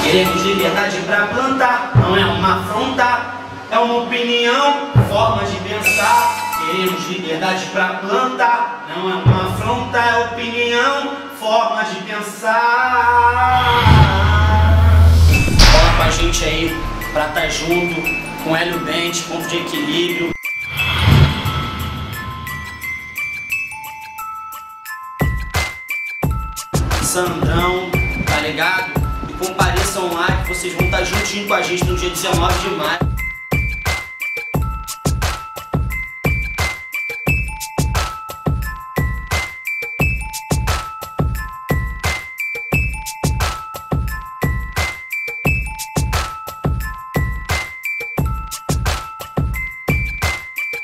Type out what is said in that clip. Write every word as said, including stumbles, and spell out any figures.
Queremos liberdade pra plantar, não é uma afronta, é uma opinião, forma de pensar. Queremos liberdade pra plantar, não é uma afronta, é opinião, forma de pensar. Cola com a gente aí pra tá junto, com Hélio Bente, ponto de equilíbrio. Sandrão, tá ligado? E compareçam lá que vocês vão estar juntinho com a gente no dia dezenove de maio.